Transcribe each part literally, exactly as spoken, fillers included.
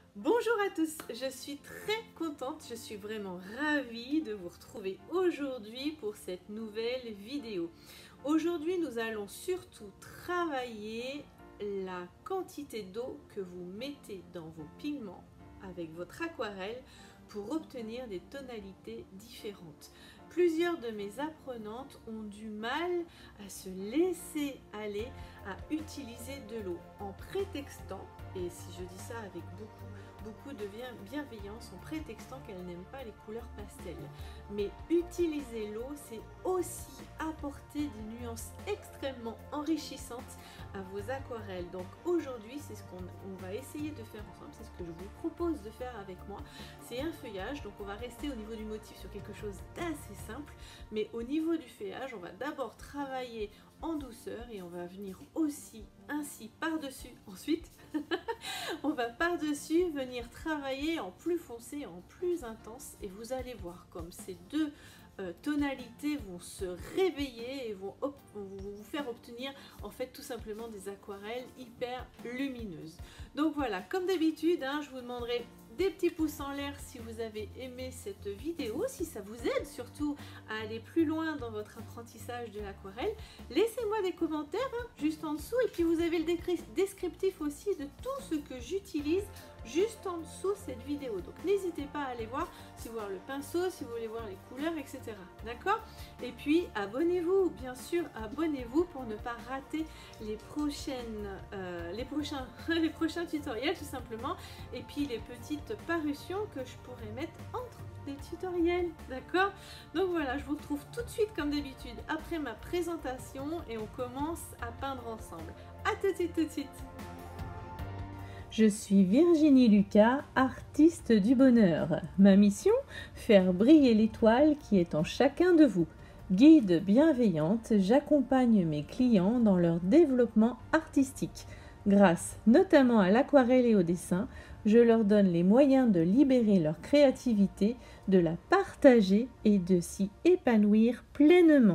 Bonjour à tous, je suis très contente, je suis vraiment ravie de vous retrouver aujourd'hui pour cette nouvelle vidéo. Aujourd'hui, nous allons surtout travailler la quantité d'eau que vous mettez dans vos pigments avec votre aquarelle pour obtenir des tonalités différentes. Plusieurs de mes apprenantes ont du mal à se laisser aller à utiliser de l'eau en prétextant, et si je dis ça avec beaucoup, beaucoup de bienveillance, en prétextant qu'elles n'aiment pas les couleurs pastel. Mais utiliser l'eau, c'est aussi apporter des nuances extrêmement enrichissantes à vos aquarelles. Donc aujourd'hui, c'est ce qu'on on va essayer de faire ensemble, c'est ce que je vous propose de faire avec moi. C'est un feuillage, donc on va rester au niveau du motif sur quelque chose d'assez simple, mais au niveau du feuillage, on va d'abord travailler en douceur et on va venir aussi ainsi par-dessus ensuite on va par-dessus venir travailler en plus foncé, en plus intense, et vous allez voir comme ces deux euh, tonalités vont se réveiller et vont, vont vous faire obtenir en fait tout simplement des aquarelles hyper lumineuses. Donc voilà, comme d'habitude, hein, je vous demanderai des petits pouces en l'air si vous avez aimé cette vidéo, si ça vous aide surtout à aller plus loin dans votre apprentissage de l'aquarelle. Laissez-moi des commentaires hein, juste en dessous, et puis vous avez le descriptif aussi de tout ce que j'utilise juste en dessous cette vidéo. Donc n'hésitez pas à aller voir, si vous voulez le pinceau, si vous voulez voir les couleurs, et cetera. D'accord? Et puis abonnez-vous, bien sûr, abonnez-vous pour ne pas rater les prochaines, euh, les prochains, les prochains tutoriels tout simplement, et puis les petites parutions que je pourrais mettre entre les tutoriels. D'accord? Donc voilà, je vous retrouve tout de suite comme d'habitude après ma présentation et on commence à peindre ensemble. À tout de suite, tout de suite. Je suis Virginie Lucas, artiste du bonheur. Ma mission, faire briller l'étoile qui est en chacun de vous. Guide bienveillante, j'accompagne mes clients dans leur développement artistique. Grâce notamment à l'aquarelle et au dessin, je leur donne les moyens de libérer leur créativité, de la partager et de s'y épanouir pleinement.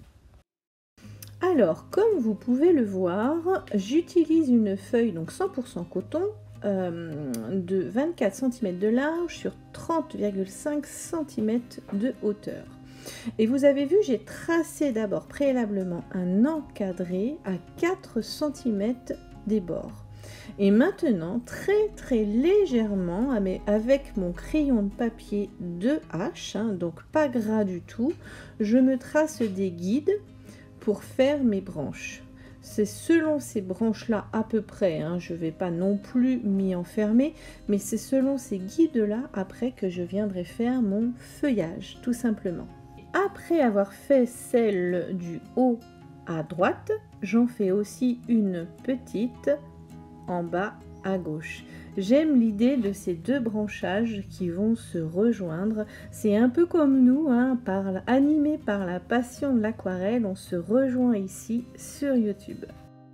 Alors, comme vous pouvez le voir, j'utilise une feuille donc cent pour cent coton euh, de vingt-quatre centimètres de large sur trente virgule cinq centimètres de hauteur. Et vous avez vu, j'ai tracé d'abord préalablement un encadré à quatre centimètres des bords. Et maintenant, très très légèrement, avec mon crayon de papier deux H, hein, donc pas gras du tout, je me trace des guides pour faire mes branches. C'est selon ces branches là à peu près, hein, je ne vais pas non plus m'y enfermer, mais c'est selon ces guides là après que je viendrai faire mon feuillage tout simplement. Après avoir fait celle du haut à droite, j'en fais aussi une petite en bas à gauche. J'aime l'idée de ces deux branchages qui vont se rejoindre. C'est un peu comme nous, hein, par, animé par la passion de l'aquarelle, on se rejoint ici sur YouTube.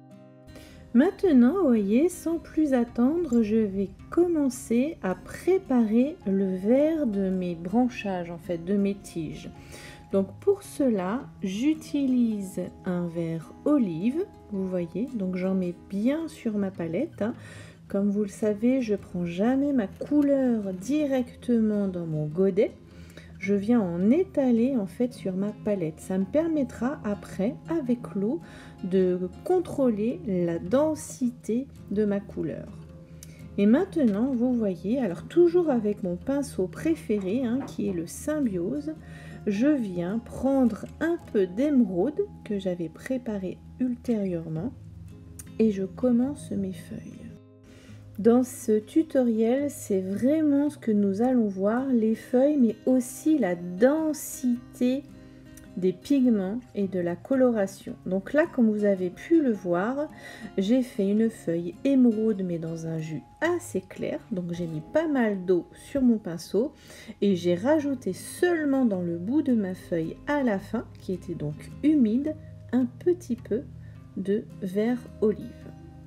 Maintenant, vous voyez, sans plus attendre, je vais commencer à préparer le verre de mes branchages, en fait, de mes tiges. Donc pour cela, j'utilise un verre olive, vous voyez, donc j'en mets bien sur ma palette, hein. Comme vous le savez, je ne prends jamais ma couleur directement dans mon godet. Je viens en étaler en fait sur ma palette. Ça me permettra après, avec l'eau, de contrôler la densité de ma couleur. Et maintenant, vous voyez, alors toujours avec mon pinceau préféré, hein, qui est le Symbiose, je viens prendre un peu d'émeraude que j'avais préparé ultérieurement et je commence mes feuilles. Dans ce tutoriel, c'est vraiment ce que nous allons voir, les feuilles, mais aussi la densité des pigments et de la coloration. Donc là, comme vous avez pu le voir, j'ai fait une feuille émeraude, mais dans un jus assez clair. Donc j'ai mis pas mal d'eau sur mon pinceau et j'ai rajouté seulement dans le bout de ma feuille à la fin, qui était donc humide, un petit peu de vert olive. D'accord ?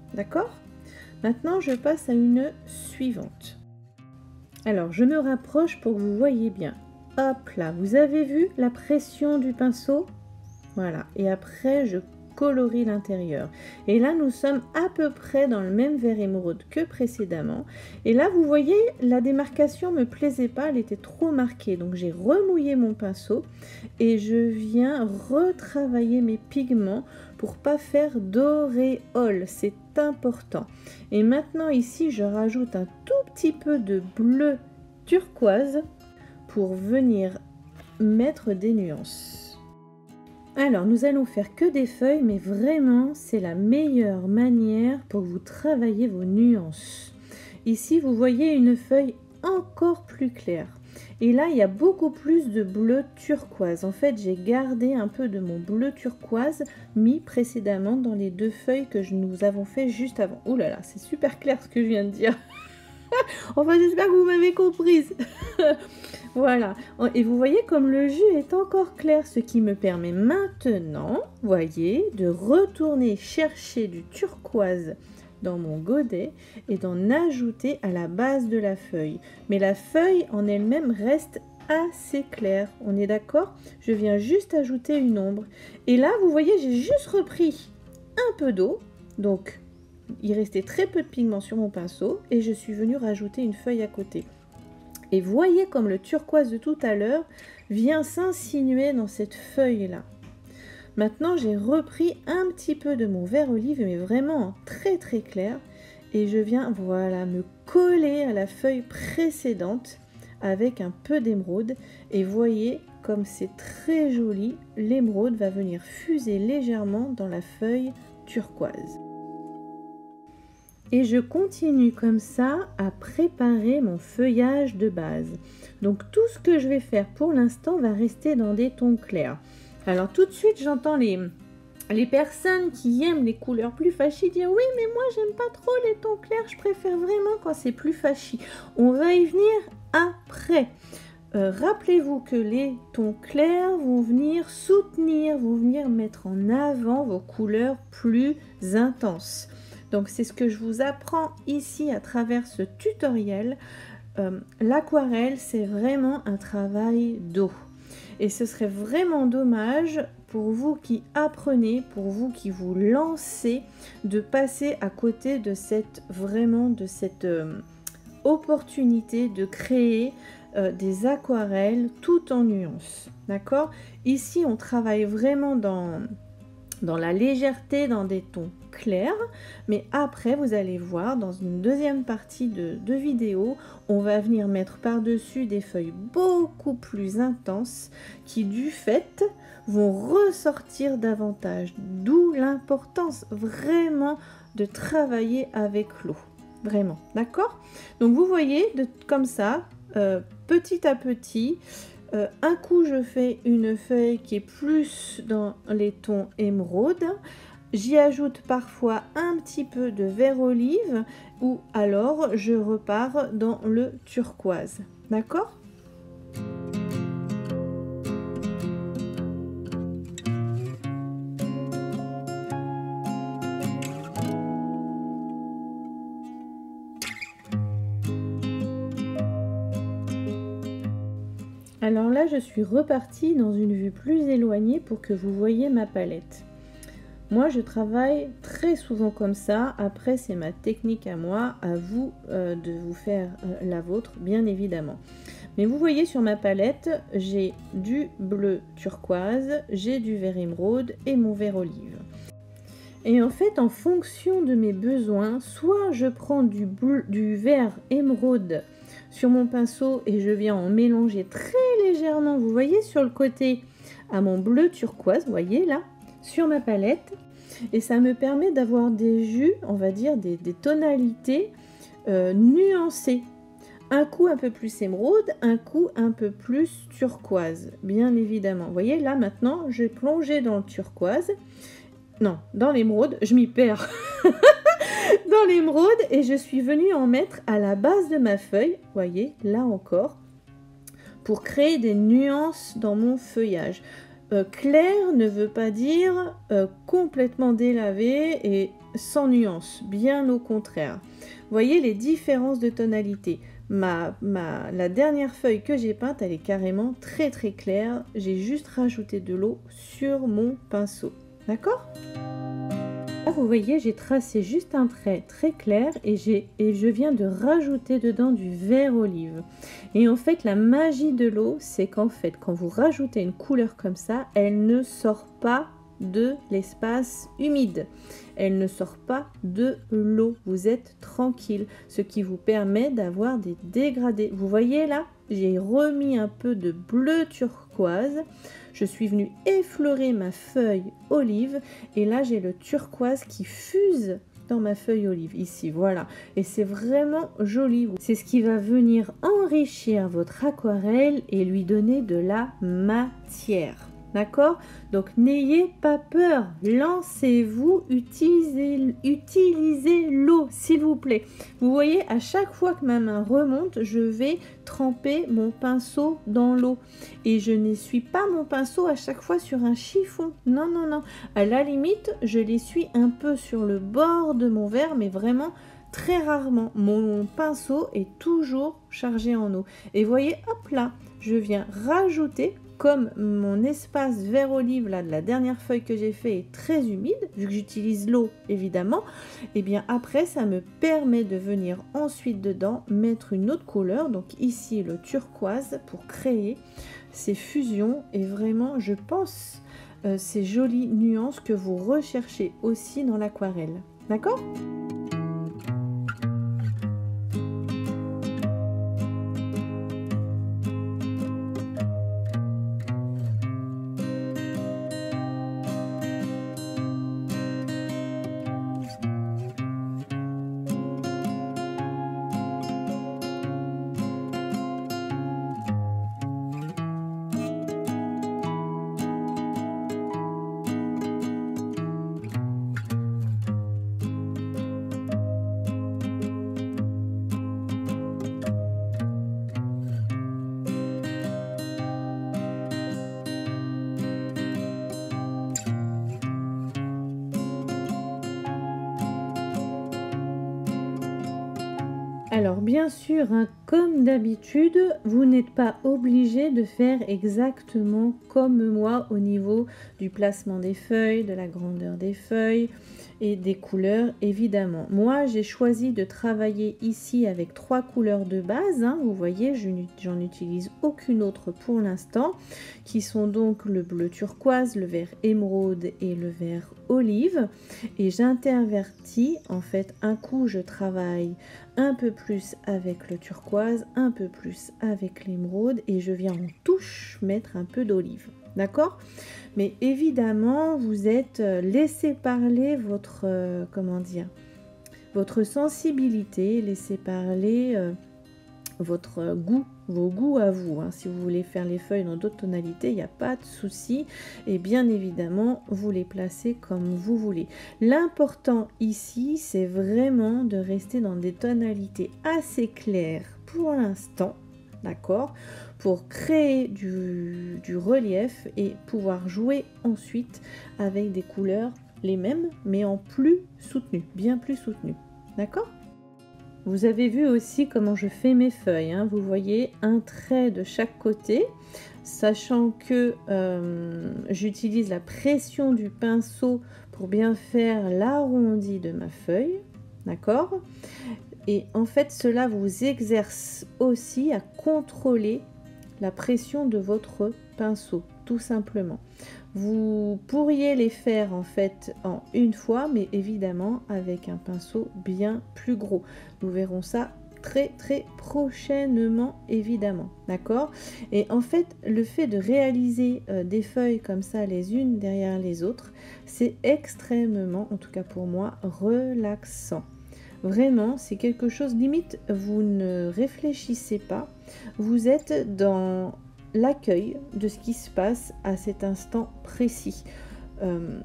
Maintenant, je passe à une suivante. Alors, je me rapproche pour que vous voyez bien. Hop là, vous avez vu la pression du pinceau? Voilà, et après, je colorie l'intérieur. Et là, nous sommes à peu près dans le même vert émeraude que précédemment. Et là, vous voyez, la démarcation ne me plaisait pas, elle était trop marquée. Donc, j'ai remouillé mon pinceau et je viens retravailler mes pigments pour pas faire d'auréole. C'est important. Et maintenant, ici, je rajoute un tout petit peu de bleu turquoise pour venir mettre des nuances. Alors, nous allons faire que des feuilles, mais vraiment, c'est la meilleure manière pour que vous travailler vos nuances. Ici, vous voyez une feuille encore plus claire. Et là, il y a beaucoup plus de bleu turquoise. En fait, j'ai gardé un peu de mon bleu turquoise mis précédemment dans les deux feuilles que nous avons fait juste avant. Ouh là là, c'est super clair ce que je viens de dire. Enfin, j'espère que vous m'avez comprise. Voilà. Et vous voyez comme le jus est encore clair, ce qui me permet maintenant, voyez, de retourner chercher du turquoise dans mon godet et d'en ajouter à la base de la feuille. Mais la feuille en elle-même reste assez claire. On est d'accord? Je viens juste ajouter une ombre. Et là, vous voyez, j'ai juste repris un peu d'eau. Donc, il restait très peu de pigment sur mon pinceau et je suis venue rajouter une feuille à côté. Et voyez comme le turquoise de tout à l'heure vient s'insinuer dans cette feuille-là. Maintenant, j'ai repris un petit peu de mon vert olive, mais vraiment très très clair. Et je viens, voilà, me coller à la feuille précédente avec un peu d'émeraude. Et voyez comme c'est très joli, l'émeraude va venir fuser légèrement dans la feuille turquoise. Et je continue comme ça à préparer mon feuillage de base. Donc tout ce que je vais faire pour l'instant va rester dans des tons clairs. Alors tout de suite j'entends les, les personnes qui aiment les couleurs plus flashy dire oui mais moi j'aime pas trop les tons clairs, je préfère vraiment quand c'est plus flashy. On va y venir après. Euh, rappelez-vous que les tons clairs vont venir soutenir, vont venir mettre en avant vos couleurs plus intenses. Donc c'est ce que je vous apprends ici à travers ce tutoriel. Euh, L'aquarelle, c'est vraiment un travail d'eau. Et ce serait vraiment dommage pour vous qui apprenez, pour vous qui vous lancez, de passer à côté de cette, vraiment de cette euh, opportunité de créer euh, des aquarelles tout en nuances. D'accord? Ici, on travaille vraiment dans... dans la légèreté, dans des tons clairs, mais après vous allez voir dans une deuxième partie de, de vidéo, on va venir mettre par-dessus des feuilles beaucoup plus intenses qui du fait vont ressortir davantage, d'où l'importance vraiment de travailler avec l'eau, vraiment, d'accord? Donc vous voyez, de, comme ça, euh, petit à petit, Euh, un coup je fais une feuille qui est plus dans les tons émeraude, j'y ajoute parfois un petit peu de vert olive ou alors je repars dans le turquoise, d'accord? Alors là, je suis repartie dans une vue plus éloignée pour que vous voyez ma palette. Moi, je travaille très souvent comme ça. Après, c'est ma technique à moi, à vous euh, de vous faire euh, la vôtre, bien évidemment. Mais vous voyez sur ma palette, j'ai du bleu turquoise, j'ai du vert émeraude et mon vert olive. Et en fait, en fonction de mes besoins, soit je prends du, bleu, du vert émeraude sur mon pinceau et je viens en mélanger très légèrement, vous voyez sur le côté, à mon bleu turquoise, vous voyez là, sur ma palette. Et ça me permet d'avoir des jus, on va dire des, des tonalités euh, nuancées. Un coup un peu plus émeraude, un coup un peu plus turquoise, bien évidemment. Vous voyez là maintenant, j'ai plongé dans le turquoise. Non, dans l'émeraude, je m'y perds. Dans l'émeraude et je suis venue en mettre à la base de ma feuille, voyez, là encore, pour créer des nuances dans mon feuillage. Euh, clair ne veut pas dire euh, complètement délavé et sans nuance, bien au contraire. Voyez les différences de tonalité. Ma, ma, la dernière feuille que j'ai peinte, elle est carrément très très claire. J'ai juste rajouté de l'eau sur mon pinceau. D'accord? Là, vous voyez, j'ai tracé juste un trait très clair et, j'ai, et je viens de rajouter dedans du vert olive. Et en fait, la magie de l'eau, c'est qu'en fait, quand vous rajoutez une couleur comme ça, elle ne sort pas de l'espace humide. Elle ne sort pas de l'eau. Vous êtes tranquille, ce qui vous permet d'avoir des dégradés. Vous voyez là, j'ai remis un peu de bleu turquoise. Je suis venue effleurer ma feuille olive et là j'ai le turquoise qui fuse dans ma feuille olive ici, voilà, et c'est vraiment joli. C'est ce qui va venir enrichir votre aquarelle et lui donner de la matière. D'accord? Donc n'ayez pas peur, lancez-vous, utilisez, utilisez l'eau s'il vous plaît. Vous voyez, à chaque fois que ma main remonte, je vais tremper mon pinceau dans l'eau. Et je n'essuie pas mon pinceau à chaque fois sur un chiffon. Non, non, non. À la limite, je l'essuie un peu sur le bord de mon verre, mais vraiment très rarement. Mon pinceau est toujours chargé en eau. Et voyez, hop là, je viens rajouter. Comme mon espace vert olive là de la dernière feuille que j'ai fait est très humide, vu que j'utilise l'eau évidemment, et bien après ça me permet de venir ensuite dedans mettre une autre couleur, donc ici le turquoise pour créer ces fusions et vraiment je pense euh, ces jolies nuances que vous recherchez aussi dans l'aquarelle. D'accord ? Alors bien sûr, hein, comme d'habitude, vous n'êtes pas obligé de faire exactement comme moi au niveau du placement des feuilles, de la grandeur des feuilles et des couleurs évidemment. Moi j'ai choisi de travailler ici avec trois couleurs de base, hein, vous voyez, je j'en utilise aucune autre pour l'instant, qui sont donc le bleu turquoise, le vert émeraude et le vert olive, et j'intervertis en fait, un coup je travaille un peu plus avec le turquoise, un peu plus avec l'émeraude et je viens en touche mettre un peu d'olive, d'accord? Mais évidemment vous êtes euh, laissez parler votre euh, comment dire votre sensibilité, laissez parler euh, votre goût, vos goûts à vous, hein. Si vous voulez faire les feuilles dans d'autres tonalités, il n'y a pas de souci et bien évidemment vous les placez comme vous voulez. L'important ici c'est vraiment de rester dans des tonalités assez claires pour l'instant, d'accord, pour créer du, du relief et pouvoir jouer ensuite avec des couleurs les mêmes mais en plus soutenues, bien plus soutenues, d'accord. Vous avez vu aussi comment je fais mes feuilles, hein. Vous voyez un trait de chaque côté, sachant que euh, j'utilise la pression du pinceau pour bien faire l'arrondi de ma feuille, d'accord. Et en fait cela vous exerce aussi à contrôler la pression de votre pinceau, tout simplement. Vous pourriez les faire en fait en une fois, mais évidemment avec un pinceau bien plus gros. Nous verrons ça très très prochainement évidemment, d'accord. Et en fait le fait de réaliser euh, des feuilles comme ça les unes derrière les autres, c'est extrêmement, en tout cas pour moi, relaxant. Vraiment, c'est quelque chose, limite, vous ne réfléchissez pas, vous êtes dans l'accueil de ce qui se passe à cet instant précis. Euh,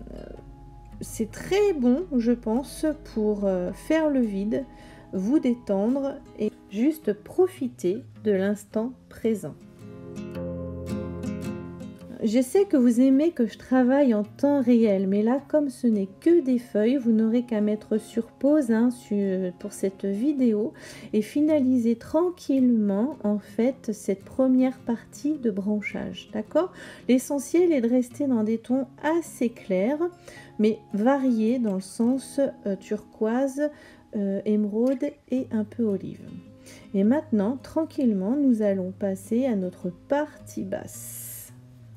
c'est très bon, je pense, pour euh, faire le vide, vous détendre et juste profiter de l'instant présent. je sais que vous aimez que je travaille en temps réel, mais là, comme ce n'est que des feuilles, vous n'aurez qu'à mettre sur pause hein, sur, pour cette vidéo et finaliser tranquillement en fait cette première partie de branchage, d'accord? L'essentiel est de rester dans des tons assez clairs, mais variés dans le sens euh, turquoise, euh, émeraude et un peu olive. Et maintenant, tranquillement, nous allons passer à notre partie basse.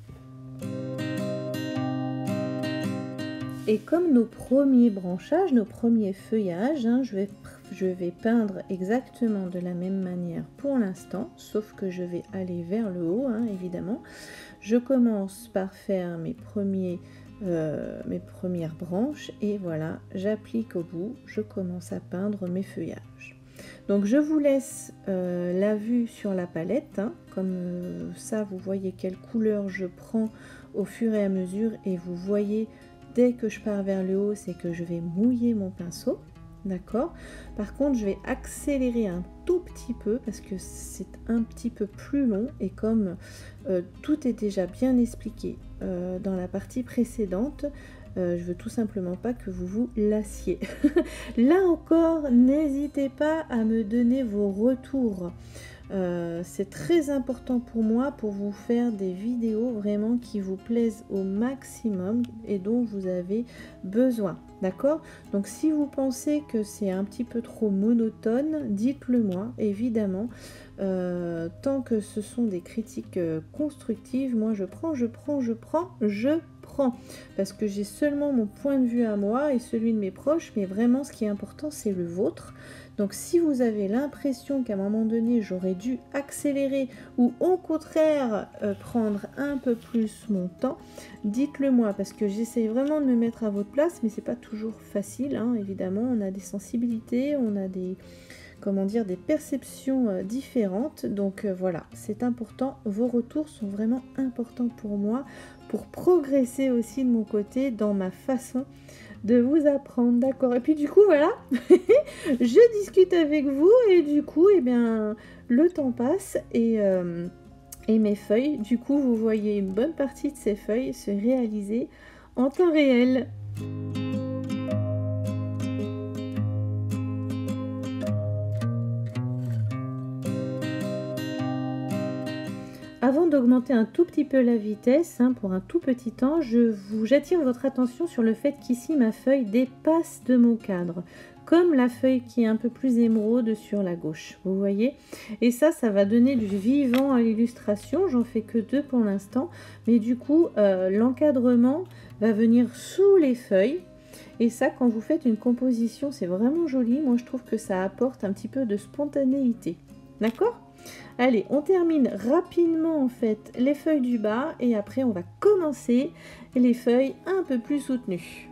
Et comme nos premiers branchages, nos premiers feuillages, hein, je vais, je vais peindre exactement de la même manière pour l'instant, sauf que je vais aller vers le haut, hein, évidemment. Je commence par faire mes, premiers, euh, mes premières branches et voilà, j'applique au bout, je commence à peindre mes feuillages. Donc je vous laisse euh, la vue sur la palette, hein, comme euh, ça vous voyez quelle couleur je prends au fur et à mesure et vous voyez dès que je pars vers le haut c'est que je vais mouiller mon pinceau, d'accord? Par contre je vais accélérer un tout petit peu parce que c'est un petit peu plus long et comme euh, tout est déjà bien expliqué euh, dans la partie précédente, Euh, je veux tout simplement pas que vous vous lassiez. Là encore, n'hésitez pas à me donner vos retours. Euh, c'est très important pour moi pour vous faire des vidéos vraiment qui vous plaisent au maximum et dont vous avez besoin. D'accord? Donc si vous pensez que c'est un petit peu trop monotone, dites-le moi, évidemment. Euh, tant que ce sont des critiques euh, constructives, moi je prends, je prends, je prends, je prends. Parce que j'ai seulement mon point de vue à moi et celui de mes proches, mais vraiment ce qui est important c'est le vôtre. Donc si vous avez l'impression qu'à un moment donné j'aurais dû accélérer ou au contraire euh, prendre un peu plus mon temps, dites-le moi parce que j'essaie vraiment de me mettre à votre place, mais c'est pas toujours facile, hein, évidemment, on a des sensibilités, on a des, comment dire, des perceptions euh, différentes, donc euh, voilà, c'est important, vos retours sont vraiment importants pour moi, pour progresser aussi de mon côté dans ma façon de vous apprendre, d'accord? Et puis du coup voilà, je discute avec vous et du coup eh bien le temps passe et, euh, et mes feuilles, du coup vous voyez une bonne partie de ces feuilles se réaliser en temps réel. Avant d'augmenter un tout petit peu la vitesse, hein, pour un tout petit temps, je vous, j'attire votre attention sur le fait qu'ici ma feuille dépasse de mon cadre, comme la feuille qui est un peu plus émeraude sur la gauche, vous voyez. Et ça, ça va donner du vivant à l'illustration, j'en fais que deux pour l'instant, mais du coup, euh, l'encadrement va venir sous les feuilles. Et ça, quand vous faites une composition, c'est vraiment joli, moi je trouve que ça apporte un petit peu de spontanéité, d'accord ? Allez, on termine rapidement en fait les feuilles du bas et après on va commencer les feuilles un peu plus soutenues.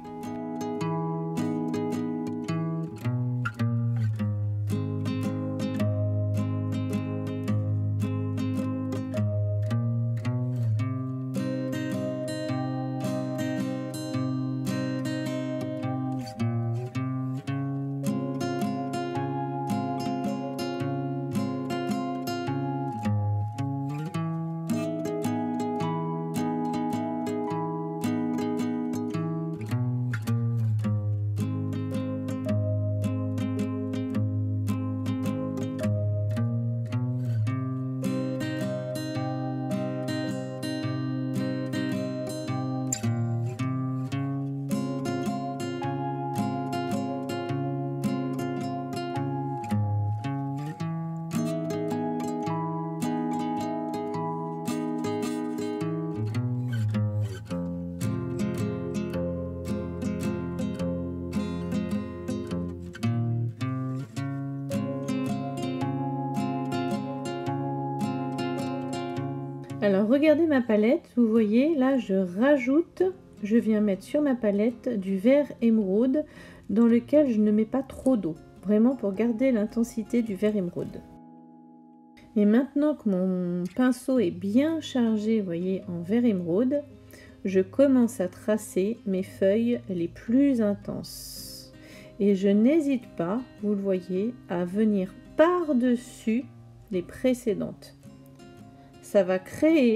Alors regardez ma palette, vous voyez là je rajoute, je viens mettre sur ma palette du vert émeraude dans lequel je ne mets pas trop d'eau, vraiment pour garder l'intensité du vert émeraude. Et maintenant que mon pinceau est bien chargé, vous voyez, en vert émeraude, je commence à tracer mes feuilles les plus intenses. Et je n'hésite pas, vous le voyez, à venir par-dessus les précédentes. Ça va créer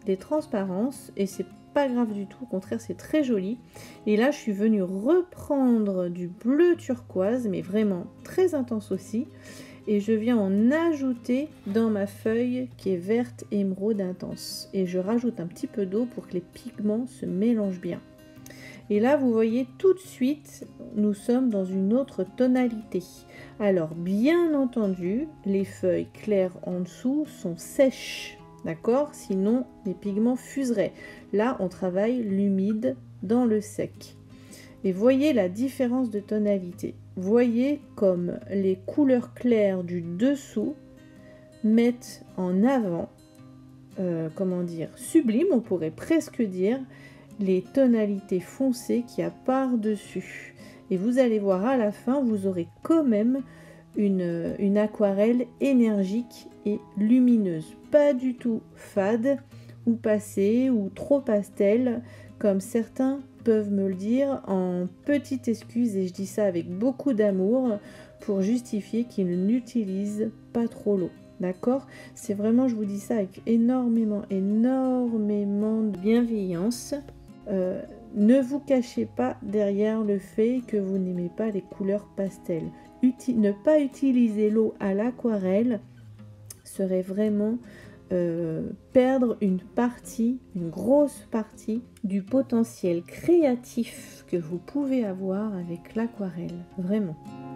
des transparences et c'est pas grave du tout, au contraire c'est très joli. Et là je suis venue reprendre du bleu turquoise, mais vraiment très intense aussi, et je viens en ajouter dans ma feuille qui est verte émeraude intense, et je rajoute un petit peu d'eau pour que les pigments se mélangent bien. Et là vous voyez tout de suite nous sommes dans une autre tonalité. Alors bien entendu les feuilles claires en dessous sont sèches, d'accord, sinon les pigments fuseraient. Là on travaille l'humide dans le sec. Et voyez la différence de tonalité. Voyez comme les couleurs claires du dessous mettent en avant, euh, comment dire, sublime, on pourrait presque dire, les tonalités foncées qu'il y a par-dessus. Et vous allez voir à la fin, vous aurez quand même une, une aquarelle énergique et lumineuse. Pas du tout fade ou passée ou trop pastel, comme certains peuvent me le dire en petite excuse, et je dis ça avec beaucoup d'amour pour justifier qu'ils n'utilisent pas trop l'eau. D'accord? C'est vraiment, je vous dis ça avec énormément, énormément de bienveillance. Euh, ne vous cachez pas derrière le fait que vous n'aimez pas les couleurs pastel. Uti- ne pas utiliser l'eau à l'aquarelle serait vraiment euh, perdre une partie, une grosse partie du potentiel créatif que vous pouvez avoir avec l'aquarelle. Vraiment.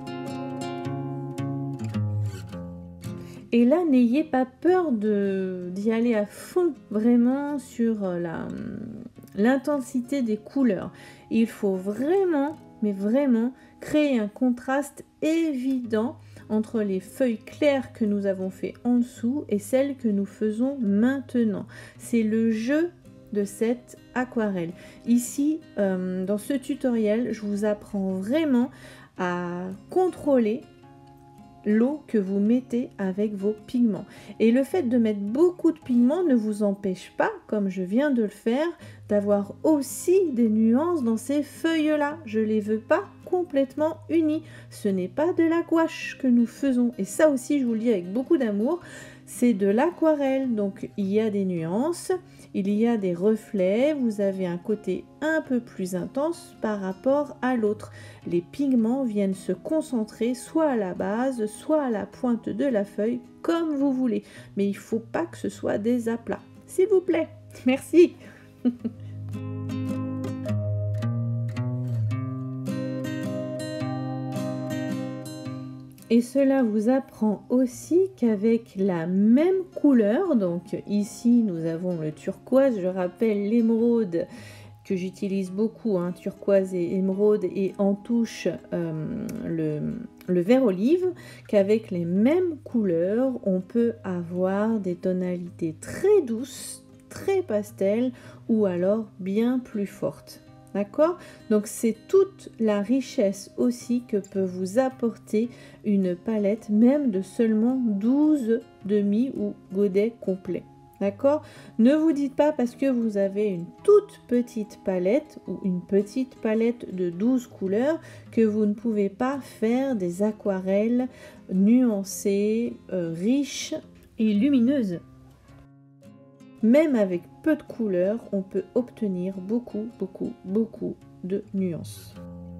Et là, n'ayez pas peur de, d'y aller à fond, vraiment, sur la, l'intensité des couleurs. Il faut vraiment, mais vraiment, créer un contraste évident entre les feuilles claires que nous avons fait en dessous et celles que nous faisons maintenant. C'est le jeu de cette aquarelle. Ici, euh, dans ce tutoriel, je vous apprends vraiment à contrôler l'eau que vous mettez avec vos pigments. Et le fait de mettre beaucoup de pigments ne vous empêche pas, comme je viens de le faire, d'avoir aussi des nuances dans ces feuilles-là. Je ne les veux pas complètement unies. Ce n'est pas de la gouache que nous faisons. Et ça aussi, je vous le dis avec beaucoup d'amour, c'est de l'aquarelle. Donc, il y a des nuances, il y a des reflets, vous avez un côté un peu plus intense par rapport à l'autre. Les pigments viennent se concentrer soit à la base, soit à la pointe de la feuille, comme vous voulez. Mais il ne faut pas que ce soit des aplats. S'il vous plaît. Merci. Et cela vous apprend aussi qu'avec la même couleur, donc ici nous avons le turquoise, je rappelle l'émeraude que j'utilise beaucoup, hein, turquoise et émeraude, et en touche euh, le, le vert olive, qu'avec les mêmes couleurs, on peut avoir des tonalités très douces, très pastel, ou alors bien plus fortes. D'accord? Donc c'est toute la richesse aussi que peut vous apporter une palette, même de seulement douze demi ou godets complets. D'accord? Ne vous dites pas parce que vous avez une toute petite palette ou une petite palette de douze couleurs que vous ne pouvez pas faire des aquarelles nuancées, euh, riches et lumineuses. Même avec peu de couleurs, on peut obtenir beaucoup, beaucoup, beaucoup de nuances.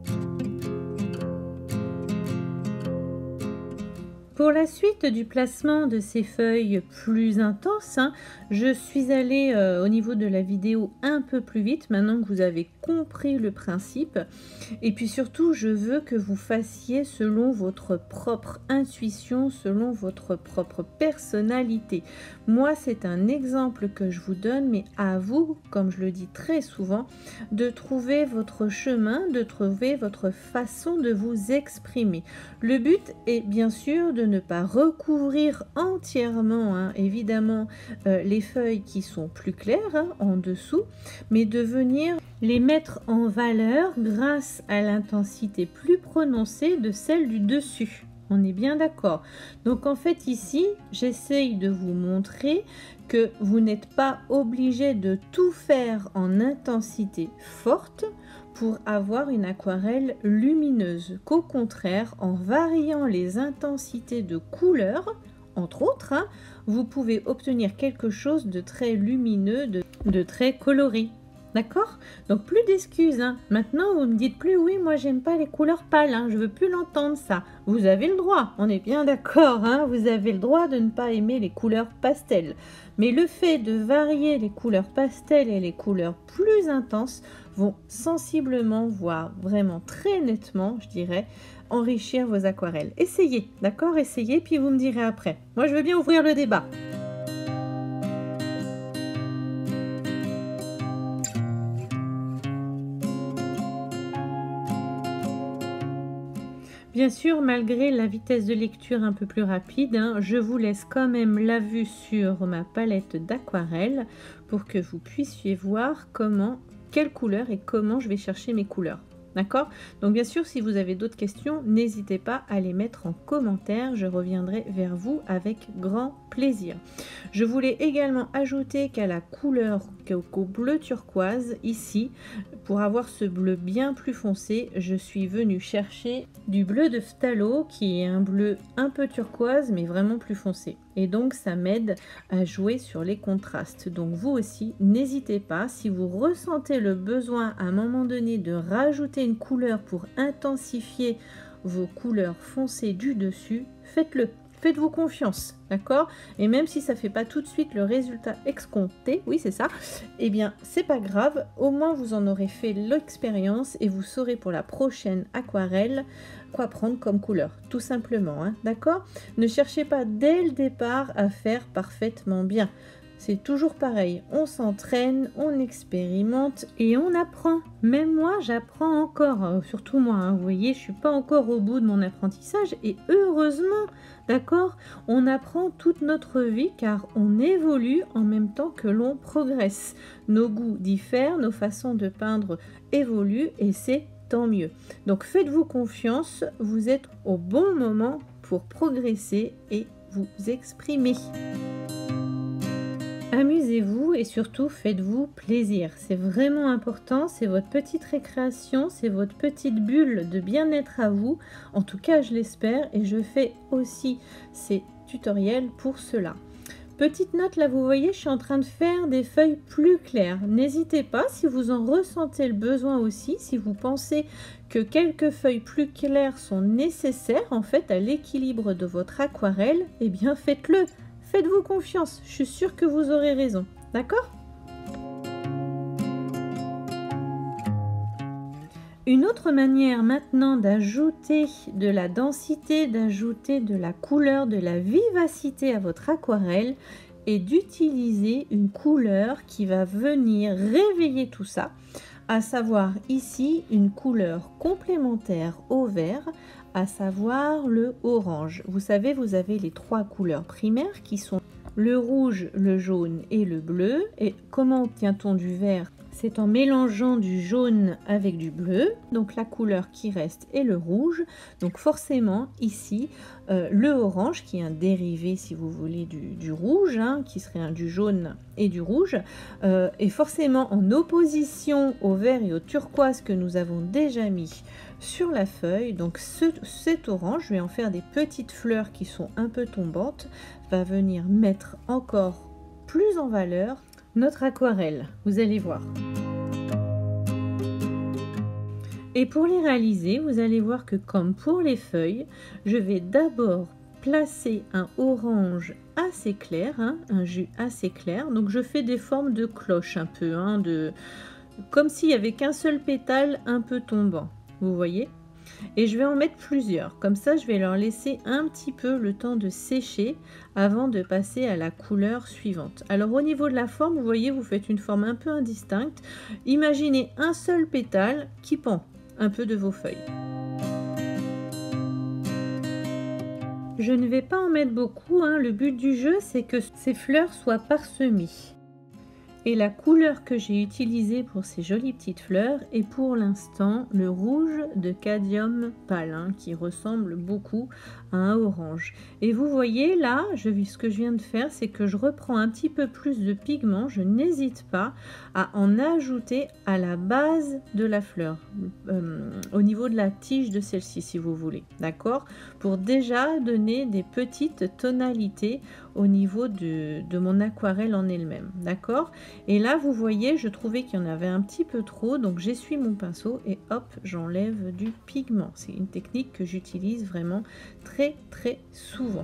Pour la suite du placement de ces feuilles plus intenses, hein, je suis allée euh, au niveau de la vidéo un peu plus vite, maintenant que vous avez compris le principe. Et puis surtout, je veux que vous fassiez selon votre propre intuition, selon votre propre personnalité. Moi, c'est un exemple que je vous donne, mais à vous, comme je le dis très souvent, de trouver votre chemin, de trouver votre façon de vous exprimer. Le but est bien sûr de ne pas recouvrir entièrement, hein, évidemment, euh, les feuilles qui sont plus claires, hein, en dessous, mais de venir les mettre en valeur grâce à l'intensité plus prononcée de celle du dessus. On est bien d'accord. Donc en fait ici, j'essaye de vous montrer que vous n'êtes pas obligé de tout faire en intensité forte pour avoir une aquarelle lumineuse, qu'au contraire, en variant les intensités de couleurs, entre autres, hein, vous pouvez obtenir quelque chose de très lumineux, de, de très coloré. D'accord? Donc plus d'excuses. Hein. Maintenant, vous me dites plus, oui, moi j'aime pas les couleurs pâles, hein, je veux plus l'entendre ça. Vous avez le droit, on est bien d'accord, hein, vous avez le droit de ne pas aimer les couleurs pastel. Mais le fait de varier les couleurs pastel et les couleurs plus intenses vont sensiblement, voire vraiment très nettement, je dirais, enrichir vos aquarelles. Essayez, d'accord? Essayez, puis vous me direz après. Moi, je veux bien ouvrir le débat. Bien sûr, malgré la vitesse de lecture un peu plus rapide, hein, je vous laisse quand même la vue sur ma palette d'aquarelle pour que vous puissiez voir comment, quelle couleur et comment je vais chercher mes couleurs. D'accord? Donc bien sûr, si vous avez d'autres questions, n'hésitez pas à les mettre en commentaire. Je reviendrai vers vous avec grand plaisir. Je voulais également ajouter qu'à la couleur, qu'au bleu turquoise, ici, pour avoir ce bleu bien plus foncé, je suis venue chercher du bleu de phthalo, qui est un bleu un peu turquoise, mais vraiment plus foncé. Et donc, ça m'aide à jouer sur les contrastes. Donc, vous aussi, n'hésitez pas, si vous ressentez le besoin à un moment donné de rajouter une couleur pour intensifier vos couleurs foncées du dessus, faites-le. Faites-vous confiance, d'accord? Et même si ça ne fait pas tout de suite le résultat escompté, oui c'est ça, eh bien c'est pas grave, au moins vous en aurez fait l'expérience et vous saurez pour la prochaine aquarelle quoi prendre comme couleur, tout simplement, hein, d'accord? Ne cherchez pas dès le départ à faire parfaitement bien. C'est toujours pareil, on s'entraîne, on expérimente et on apprend. Même moi, j'apprends encore, euh, surtout moi, hein, vous voyez, je ne suis pas encore au bout de mon apprentissage et heureusement, d'accord, on apprend toute notre vie car on évolue en même temps que l'on progresse. Nos goûts diffèrent, nos façons de peindre évoluent et c'est tant mieux. Donc faites-vous confiance, vous êtes au bon moment pour progresser et vous exprimer. Amusez-vous et surtout faites-vous plaisir. C'est vraiment important, c'est votre petite récréation, c'est votre petite bulle de bien-être à vous. En tout cas, je l'espère et je fais aussi ces tutoriels pour cela. Petite note, là vous voyez, je suis en train de faire des feuilles plus claires. N'hésitez pas si vous en ressentez le besoin aussi, si vous pensez que quelques feuilles plus claires sont nécessaires en fait à l'équilibre de votre aquarelle, eh bien faites-le. Faites-vous confiance, je suis sûre que vous aurez raison, d'accord? Une autre manière maintenant d'ajouter de la densité, d'ajouter de la couleur, de la vivacité à votre aquarelle est d'utiliser une couleur qui va venir réveiller tout ça, à savoir ici une couleur complémentaire au vert, à savoir le orange. Vous savez, vous avez les trois couleurs primaires qui sont le rouge, le jaune et le bleu. Et comment obtient-on du vert? C'est en mélangeant du jaune avec du bleu. Donc la couleur qui reste est le rouge. Donc forcément ici, euh, le orange qui est un dérivé, si vous voulez, du, du rouge, hein, qui serait un, du jaune et du rouge, euh, est forcément en opposition au vert et au turquoise que nous avons déjà mis sur la feuille. Donc ce, cet orange, je vais en faire des petites fleurs qui sont un peu tombantes, va venir mettre encore plus en valeur notre aquarelle, vous allez voir. Et pour les réaliser, vous allez voir que comme pour les feuilles, je vais d'abord placer un orange assez clair, hein, un jus assez clair. Donc je fais des formes de cloche un peu, hein, de, comme s'il n'y avait qu'un seul pétale un peu tombant, vous voyez. Et je vais en mettre plusieurs, comme ça je vais leur laisser un petit peu le temps de sécher avant de passer à la couleur suivante. Alors au niveau de la forme, vous voyez, vous faites une forme un peu indistincte. Imaginez un seul pétale qui pend un peu de vos feuilles. Je ne vais pas en mettre beaucoup, hein. Le but du jeu c'est que ces fleurs soient parsemées. Et la couleur que j'ai utilisée pour ces jolies petites fleurs est pour l'instant le rouge de Cadium pâle, hein, qui ressemble beaucoup à un orange. Et vous voyez là, je, ce que je viens de faire, c'est que je reprends un petit peu plus de pigment. Je n'hésite pas à en ajouter à la base de la fleur, euh, au niveau de la tige de celle-ci, si vous voulez, d'accord, pour déjà donner des petites tonalités au niveau de, de mon aquarelle en elle-même, d'accord. Et là, vous voyez, je trouvais qu'il y en avait un petit peu trop, donc j'essuie mon pinceau et hop, j'enlève du pigment. C'est une technique que j'utilise vraiment très très souvent.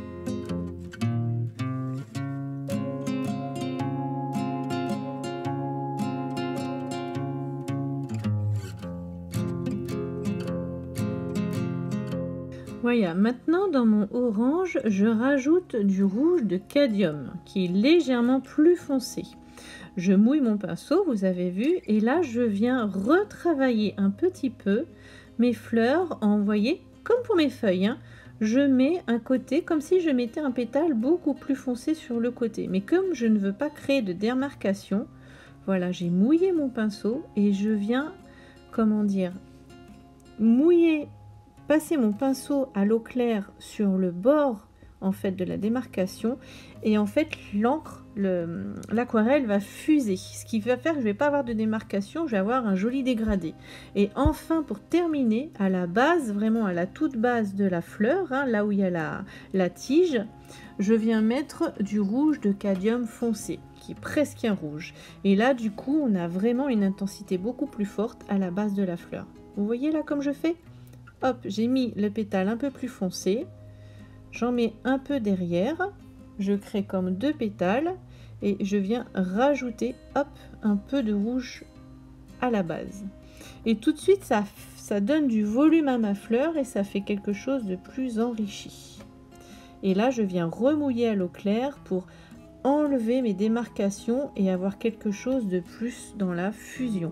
Voilà, maintenant dans mon orange, je rajoute du rouge de cadmium qui est légèrement plus foncé. Je mouille mon pinceau, vous avez vu, et là je viens retravailler un petit peu mes fleurs en, vous voyez, comme pour mes feuilles, hein, je mets un côté comme si je mettais un pétale beaucoup plus foncé sur le côté. Mais comme je ne veux pas créer de démarcation, voilà, j'ai mouillé mon pinceau et je viens, comment dire, mouiller, passer mon pinceau à l'eau claire sur le bord en fait de la démarcation, et en fait l'encre, l'aquarelle va fuser, ce qui va faire que je vais pas avoir de démarcation, je vais avoir un joli dégradé. Et enfin, pour terminer, à la base, vraiment à la toute base de la fleur, hein, là où il y a la, la tige, je viens mettre du rouge de cadmium foncé qui est presque un rouge, et là du coup on a vraiment une intensité beaucoup plus forte à la base de la fleur. Vous voyez là comme je fais, hop, j'ai mis le pétale un peu plus foncé, j'en mets un peu derrière, je crée comme deux pétales et je viens rajouter hop un peu de rouge à la base. Et tout de suite ça, ça donne du volume à ma fleur et ça fait quelque chose de plus enrichi. Et là je viens remouiller à l'eau claire pour enlever mes démarcations et avoir quelque chose de plus dans la fusion.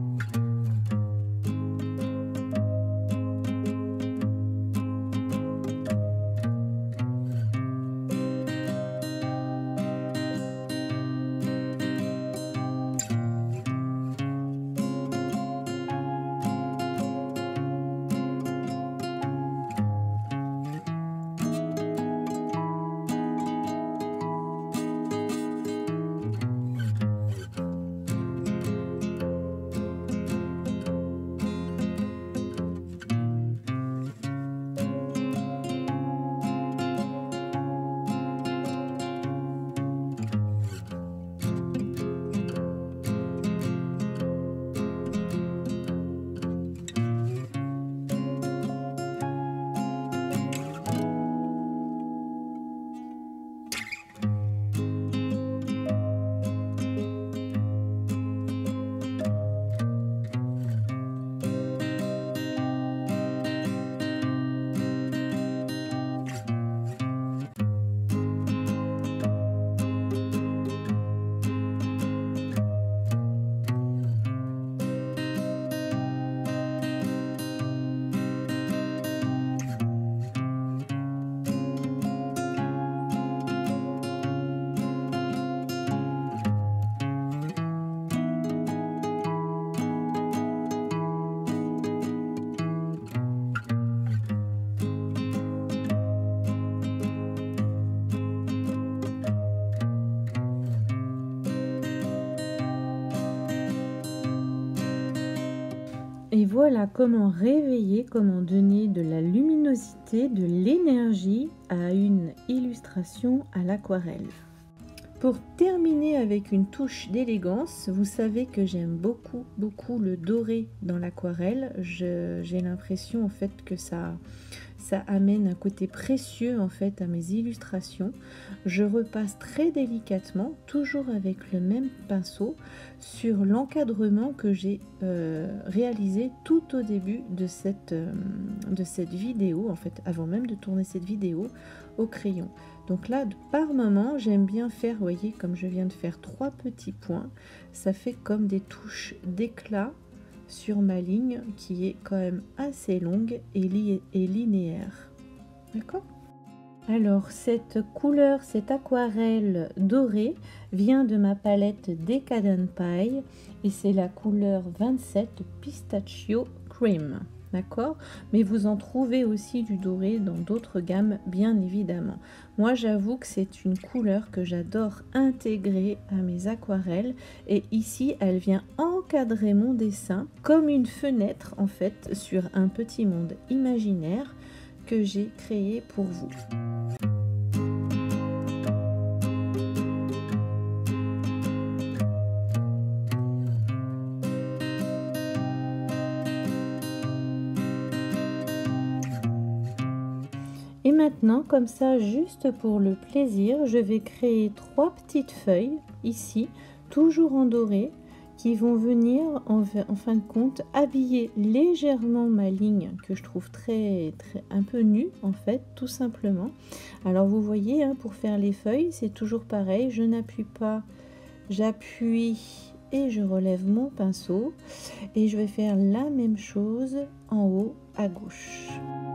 Et voilà comment réveiller, comment donner de la luminosité, de l'énergie à une illustration à l'aquarelle. Pour terminer avec une touche d'élégance, vous savez que j'aime beaucoup, beaucoup le doré dans l'aquarelle. J'ai l'impression en fait que ça, ça amène un côté précieux en fait à mes illustrations. Je repasse très délicatement, toujours avec le même pinceau, sur l'encadrement que j'ai euh, réalisé tout au début de cette, euh, de cette vidéo, en fait, avant même de tourner cette vidéo au crayon. Donc là, par moment, j'aime bien faire, vous voyez, comme je viens de faire trois petits points, ça fait comme des touches d'éclat sur ma ligne qui est quand même assez longue et, li et linéaire. D'accord ? Alors, cette couleur, cette aquarelle dorée vient de ma palette Decadent Pie et c'est la couleur vingt-sept Pistachio Cream. d'accord? Mais vous en trouvez aussi du doré dans d'autres gammes, bien évidemment. Moi, j'avoue que c'est une couleur que j'adore intégrer à mes aquarelles. Et ici, elle vient encadrer mon dessin comme une fenêtre, en fait, sur un petit monde imaginaire que j'ai créé pour vous. Et maintenant, comme ça, juste pour le plaisir, je vais créer trois petites feuilles ici, toujours en doré, qui vont venir en, en fin de compte habiller légèrement ma ligne que je trouve très, très un peu nue en fait, tout simplement. Alors vous voyez, hein, pour faire les feuilles, c'est toujours pareil, je n'appuie pas, j'appuie et je relève mon pinceau et je vais faire la même chose en haut à gauche.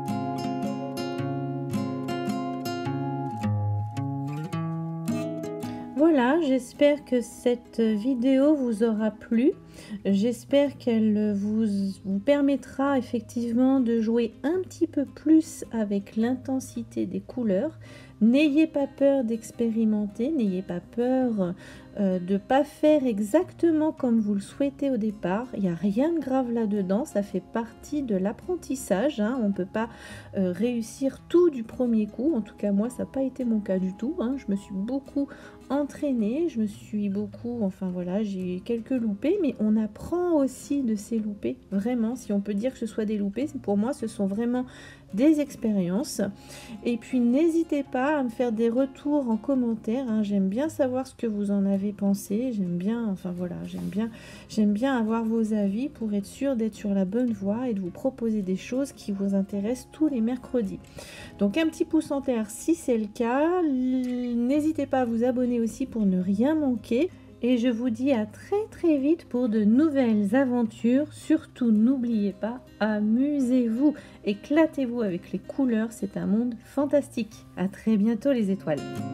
Voilà, j'espère que cette vidéo vous aura plu. J'espère qu'elle vous, vous permettra effectivement de jouer un petit peu plus avec l'intensité des couleurs. N'ayez pas peur d'expérimenter, n'ayez pas peur euh, de ne pas faire exactement comme vous le souhaitez au départ. Il n'y a rien de grave là-dedans, ça fait partie de l'apprentissage, hein. On ne peut pas euh, réussir tout du premier coup. En tout cas, moi, ça n'a pas été mon cas du tout, hein. Je me suis beaucoup entraînée, je me suis beaucoup, enfin voilà, j'ai eu quelques loupés, mais on apprend aussi de ces loupés, vraiment, si on peut dire que ce soit des loupés, pour moi, ce sont vraiment des expériences. Et puis n'hésitez pas à me faire des retours en commentaire, hein. J'aime bien savoir ce que vous en avez pensé, j'aime bien, enfin voilà, j'aime bien j'aime bien avoir vos avis pour être sûr d'être sur la bonne voie et de vous proposer des choses qui vous intéressent tous les mercredis. Donc un petit pouce en l'air si c'est le cas, n'hésitez pas à vous abonner aussi pour ne rien manquer. Et je vous dis à très très vite pour de nouvelles aventures. Surtout n'oubliez pas, amusez-vous, éclatez-vous avec les couleurs, c'est un monde fantastique. À très bientôt les étoiles.